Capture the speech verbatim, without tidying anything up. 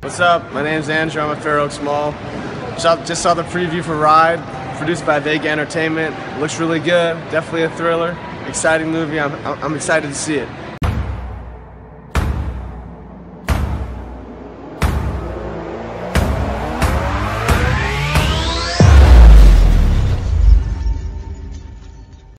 What's up? My name's Andrew. I'm a Perry-Iqbal Small. Just, just saw the preview for Ryde, produced by Vega Entertainment. Looks really good. Definitely a thriller. Exciting movie. I'm, I'm excited to see it.